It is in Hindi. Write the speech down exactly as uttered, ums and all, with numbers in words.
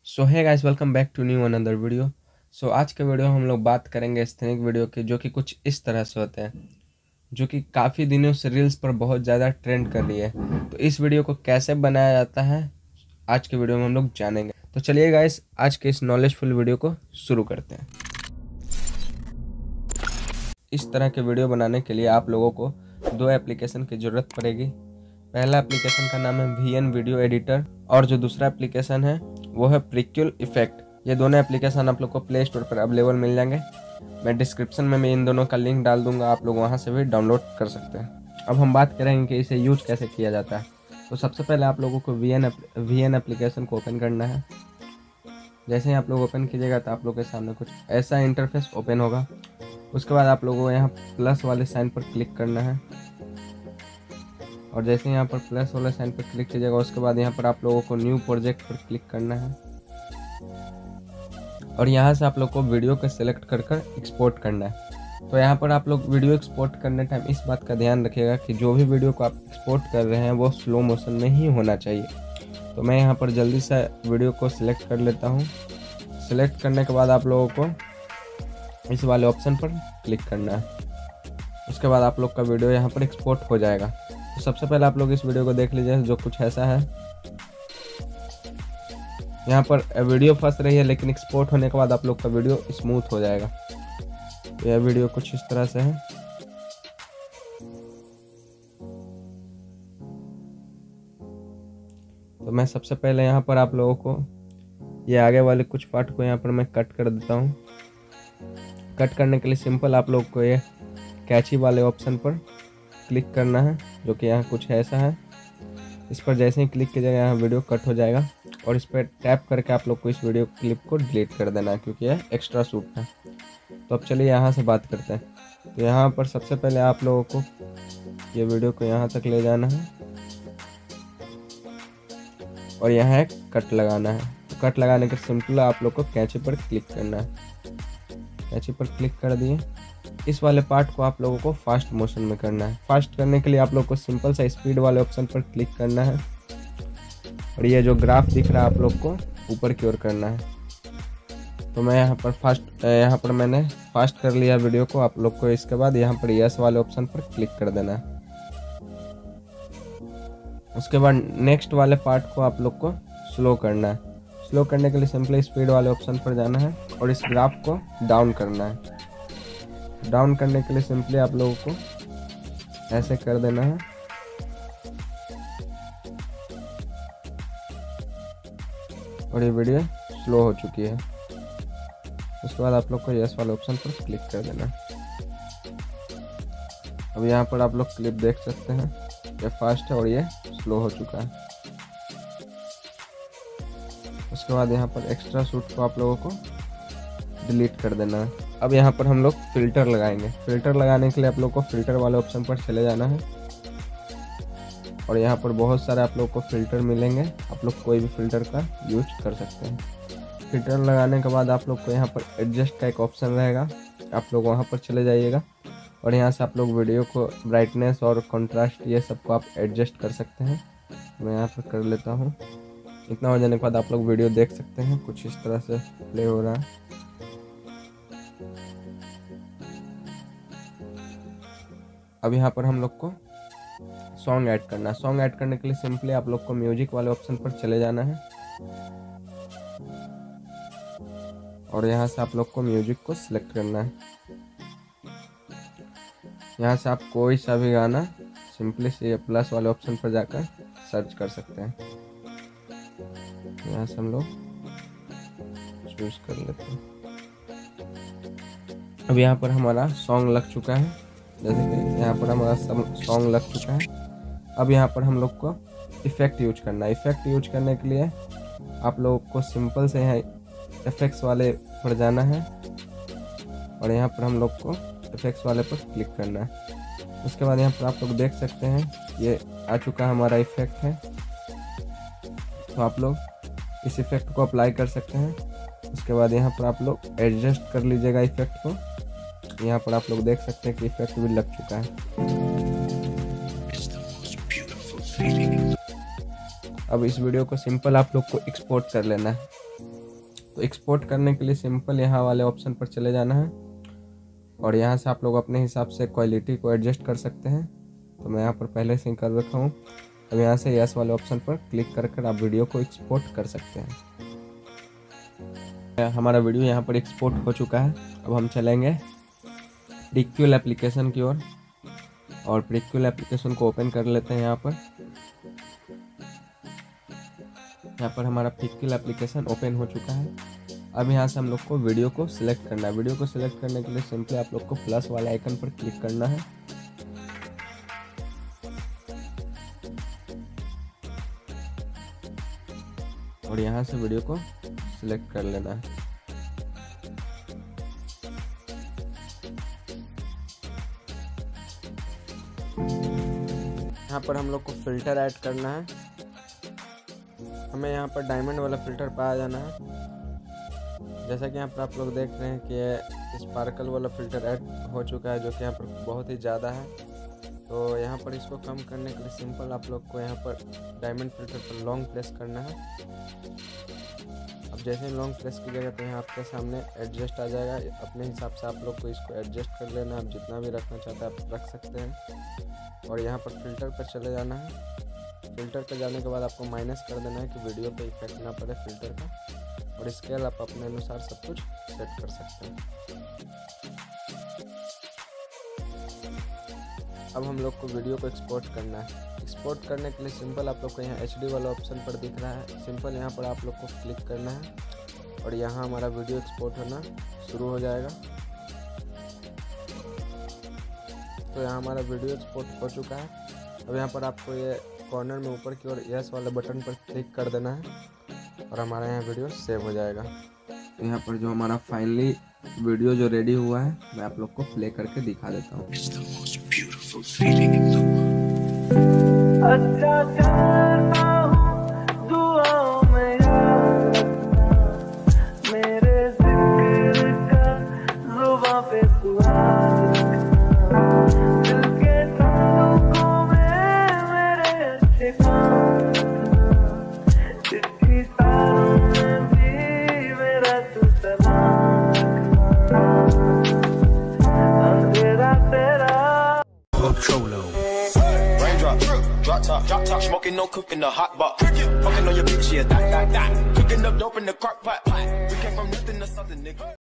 सो है guys, welcome back to new another video. सो आज के वीडियो हम लोग बात करेंगे स्थैनिक वीडियो के, जो कि कुछ इस तरह से होते हैं, जो कि काफ़ी दिनों से रील्स पर बहुत ज़्यादा ट्रेंड कर रही है। तो इस वीडियो को कैसे बनाया जाता है आज के वीडियो में हम लोग जानेंगे। तो चलिए गाइस, आज के इस नॉलेजफुल वीडियो को शुरू करते हैं। इस तरह के वीडियो बनाने के लिए आप लोगों को दो एप्लीकेशन की ज़रूरत पड़ेगी। पहला एप्लीकेशन का नाम है वी एन वीडियो एडिटर, और जो दूसरा एप्लीकेशन है वो है प्रिक्यूल इफेक्ट। ये दोनों एप्लीकेशन आप लोग को प्ले स्टोर पर अवेलेबल मिल जाएंगे। मैं डिस्क्रिप्शन में मैं इन दोनों का लिंक डाल दूंगा, आप लोग वहाँ से भी डाउनलोड कर सकते हैं। अब हम बात करेंगे कि इसे यूज कैसे किया जाता है। तो सबसे पहले आप लोगों को V N V N application को ओपन करना है। जैसे ही आप लोग ओपन कीजिएगा तो आप लोग के सामने कुछ ऐसा इंटरफेस ओपन होगा। उसके बाद आप लोगों को यहाँ प्लस वाले साइन पर क्लिक करना है, और जैसे यहाँ पर प्लस वाले साइन पर क्लिक कीजिएगा उसके बाद यहाँ पर आप लोगों को न्यू प्रोजेक्ट पर क्लिक करना है, और यहाँ से आप लोग को वीडियो को सिलेक्ट कर कर एक्सपोर्ट करना है। तो यहाँ पर आप लोग वीडियो एक्सपोर्ट करने टाइम इस बात का ध्यान रखिएगा कि जो भी वीडियो को आप एक्सपोर्ट कर रहे हैं वो स्लो मोशन में ही होना चाहिए। तो मैं यहाँ पर जल्दी से वीडियो को सिलेक्ट कर लेता हूँ। सिलेक्ट करने के बाद आप लोगों को इस वाले ऑप्शन पर क्लिक करना है। उसके बाद आप लोग का वीडियो यहाँ पर एक्सपोर्ट हो जाएगा। तो सबसे पहले आप लोग इस वीडियो को देख लीजिए, जो कुछ ऐसा है। यहाँ पर वीडियो फंस रही है, लेकिन एक्सपोर्ट होने के बाद आप लोग का वीडियो स्मूथ हो जाएगा। यह वीडियो कुछ इस तरह से है। तो मैं सबसे पहले यहाँ पर आप लोगों को ये आगे वाले कुछ पार्ट को यहाँ पर मैं कट कर देता हूँ। कट करने के लिए सिंपल आप लोग को ये कैची वाले ऑप्शन पर क्लिक करना है, जो कि यहाँ कुछ ऐसा है। इस पर जैसे ही क्लिक कीजिएगा यहाँ वीडियो कट हो जाएगा, और इस पर टैप करके आप लोग को इस वीडियो क्लिप को डिलीट कर देना है, क्योंकि यह एक्स्ट्रा शूट है। तो अब चलिए यहाँ से बात करते हैं। तो यहाँ पर सबसे पहले आप लोगों को ये वीडियो को यहाँ तक ले जाना है, और यहाँ एक कट लगाना है। तो कट लगाने के सिंपल आप लोग को कैची पर क्लिक करना है। कैची पर क्लिक कर दिए। इस वाले पार्ट को आप लोगों को फास्ट मोशन में करना है। फास्ट करने के लिए आप लोग को सिंपल सा स्पीड वाले ऑप्शन पर क्लिक करना है, और ये जो ग्राफ दिख रहा है आप लोग को ऊपर की ओर करना है। तो मैं यहाँ पर फास्ट यहाँ पर मैंने फास्ट कर लिया वीडियो को। आप लोग को इसके बाद यहाँ पर यस वाले ऑप्शन पर क्लिक कर देना है। उसके बाद नेक्स्ट वाले पार्ट को आप लोग को स्लो करना है। स्लो करने के लिए सिंपली स्पीड वाले ऑप्शन पर जाना है, और इस ग्राफ को डाउन करना है। डाउन करने के लिए सिंपली आप लोगों को ऐसे कर देना है, और ये वीडियो स्लो हो चुकी है। उसके बाद आप लोग को यस वाले ऑप्शन पर क्लिक कर देना है। अब यहाँ पर आप लोग क्लिप देख सकते हैं, ये फास्ट है और ये स्लो हो चुका है। उसके बाद यहाँ पर एक्स्ट्रा शूट को आप लोगों को डिलीट कर देना है। अब यहाँ पर हम लोग फिल्टर लगाएंगे। फिल्टर लगाने के लिए आप लोग को फिल्टर वाले ऑप्शन पर चले जाना है, और यहाँ पर बहुत सारे आप लोग को फिल्टर मिलेंगे। आप लोग कोई भी फिल्टर का यूज कर सकते हैं। फिल्टर लगाने के बाद आप लोग को यहाँ पर एडजस्ट का एक ऑप्शन रहेगा, आप लोग वहाँ पर चले जाइएगा, और यहाँ से आप लोग वीडियो को ब्राइटनेस और कंट्रास्ट ये सब को आप एडजस्ट कर सकते हैं। मैं यहाँ पर कर लेता हूँ। इतना हो जाने के बाद आप लोग वीडियो देख सकते हैं, कुछ इस तरह से प्ले हो रहा है। अब यहाँ पर हम लोग को सॉन्ग ऐड करना है। सॉन्ग ऐड करने के लिए सिंपली आप लोग को म्यूजिक वाले ऑप्शन पर चले जाना है, और यहाँ से आप लोग को म्यूजिक को सिलेक्ट करना है। यहाँ से आप कोई सा भी गाना सिंपली से प्लस वाले ऑप्शन पर जाकर सर्च कर सकते हैं। यहाँ से हम लोग चूज कर लेते हैं। अब यहाँ पर हमारा सॉन्ग लग चुका है, जैसे कि यहाँ पर हमारा सॉन्ग लग चुका है। अब यहाँ पर हम लोग को इफेक्ट यूज करना है। इफेक्ट यूज करने के लिए आप लोगों को सिंपल से यहाँ इफेक्ट्स वाले पर जाना है, और यहाँ पर हम लोग को इफेक्ट्स वाले पर क्लिक करना है। उसके बाद यहाँ पर आप लोग देख सकते हैं ये आ चुका हमारा इफेक्ट है। तो आप लोग इस इफेक्ट को अप्लाई कर सकते हैं। उसके बाद यहाँ पर आप लोग एडजस्ट कर लीजिएगा इफेक्ट को। यहाँ पर आप लोग देख सकते हैं कि इफेक्ट भी लग चुका है। अब इस वीडियो को सिंपल आप लोग को एक्सपोर्ट कर लेना है। तो एक्सपोर्ट करने के लिए सिंपल यहाँ वाले ऑप्शन पर चले जाना है और यहाँ से आप लोग अपने हिसाब से क्वालिटी को एडजस्ट कर सकते हैं। तो मैं यहाँ पर पहले से ही कर रखा हूँ। अब यहाँ से यस वाले ऑप्शन पर क्लिक कर कर आप वीडियो को एक्सपोर्ट कर सकते हैं। हमारा वीडियो यहाँ पर एक्सपोर्ट हो चुका है। अब हम चलेंगे प्रिक्यूल एप्लीकेशन की ओर और, और प्रिक्यूल एप्लीकेशन को ओपन कर लेते हैं। यहाँ पर यहाँ पर हमारा प्रिक्यूल एप्लीकेशन ओपन हो चुका है। अब यहाँ से हम लोग को वीडियो को सिलेक्ट करना है। वीडियो को सिलेक्ट करने के लिए सिंपली आप लोग को प्लस वाले आइकन पर क्लिक करना है और यहाँ से वीडियो को सिलेक्ट कर लेना है। यहाँ पर हम लोग को फिल्टर ऐड करना है। हमें यहाँ पर डायमंड वाला फिल्टर पाया जाना है। जैसा कि यहाँ पर आप लोग देख रहे हैं कि ये स्पार्कल वाला फिल्टर ऐड हो चुका है, जो कि यहाँ पर बहुत ही ज़्यादा है। तो यहाँ पर इसको कम करने के लिए सिंपल आप लोग को यहाँ पर डायमंड फिल्टर पर लॉन्ग प्रेस करना है। अब जैसे ही लॉन्ग प्रेस कीजिएगा तो यहाँ आपके सामने एडजस्ट आ जाएगा। अपने हिसाब से आप लोग को इसको एडजस्ट कर लेना। आप जितना भी रखना चाहते हैं आप रख सकते हैं। और यहाँ पर फिल्टर पर चले जाना है। फिल्टर पर जाने के बाद आपको माइनस कर देना है कि वीडियो पे इफेक्ट ना पड़े फिल्टर का। और स्केल आप अपने अनुसार सब कुछ सेट कर सकते हैं। अब हम लोग को वीडियो को एक्सपोर्ट करना है। एक्सपोर्ट करने के लिए सिंपल आप लोग को यहाँ एच डी वाला ऑप्शन पर दिख रहा है। सिंपल यहाँ पर आप लोग को क्लिक करना है और यहाँ हमारा वीडियो एक्सपोर्ट होना शुरू हो जाएगा। तो यहाँ हमारा वीडियो एक्सपोर्ट हो चुका है। अब यहाँ पर आपको ये कॉर्नर में ऊपर की ओर यस वाले बटन पर क्लिक कर देना है और हमारा यहाँ वीडियो सेव हो जाएगा। यहाँ पर जो हमारा फाइनली वीडियो जो रेडी हुआ है मैं आप लोग को प्ले करके दिखा देता हूँ। अच्छा चलता हूँ दुआओं में याद रखना, मेरे जिक्र का जुबां पे सुहाग रखना, दिल के ताल्लुकों में मेरे अच्छे काम रखना, चिट्ठी तारों में भी मेरा तू सलाम रखना, अंधेरा तेरा Drop top, drop top, smoking, no cooking, the hot box. Fucking on your bitch, yeah, that, that, that. Cooking up dope in the crock pot. We came from nothing to something, nigga.